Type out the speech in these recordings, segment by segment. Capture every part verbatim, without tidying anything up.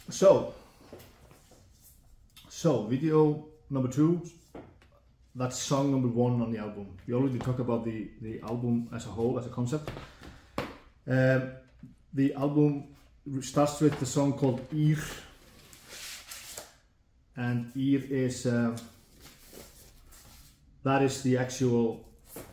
So, so video number two, that's song number one on the album. We already talked about the, the album as a whole, as a concept. Um, the album starts with the song called Ír, and Ír is, uh, that is the actual,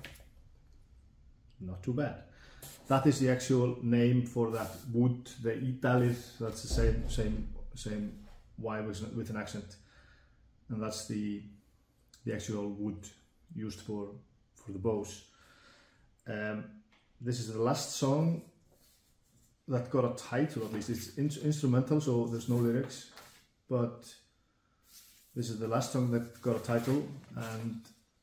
not too bad. That is the actual name for that wood, the Ídalir. That's the same same same Y with, with an accent, and that's the the actual wood used for for the bows. Um, this is the last song that got a title. At least it's in, instrumental, so there's no lyrics. But this is the last song that got a title, and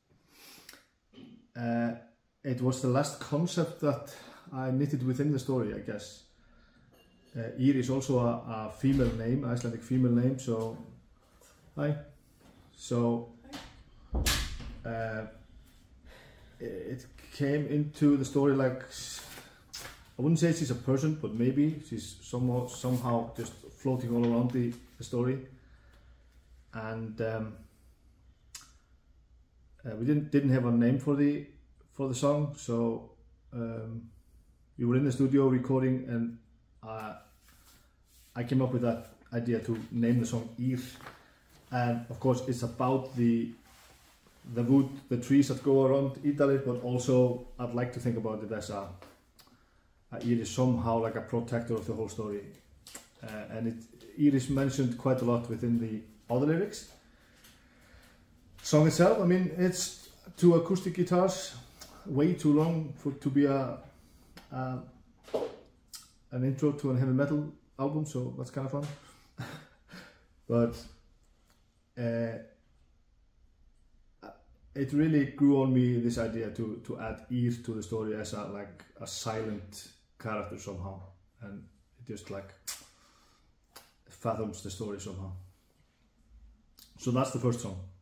uh, it was the last concept that I knitted within the story, I guess. Uh, Ír is also a, a female name, Icelandic female name, so hi. So uh, it came into the story like, I wouldn't say she's a person, but maybe she's somehow somehow just floating all around the, the story. And um, uh, we didn't didn't have a name for the for the song, so. Um, We were in the studio recording, and uh, I came up with that idea to name the song Ír. And of course it's about the the wood, the trees that go around Ídalir, but also I'd like to think about it as a, a Ír is somehow like a protector of the whole story. Uh, and it, Ír is mentioned quite a lot within the other lyrics. Song itself, I mean, it's two acoustic guitars, way too long for to be a Uh, an intro to a heavy metal album, so that's kind of fun. But uh, it really grew on me, this idea to to add Ír to the story as a like a silent character somehow, and it just like fathoms the story somehow. So that's the first song.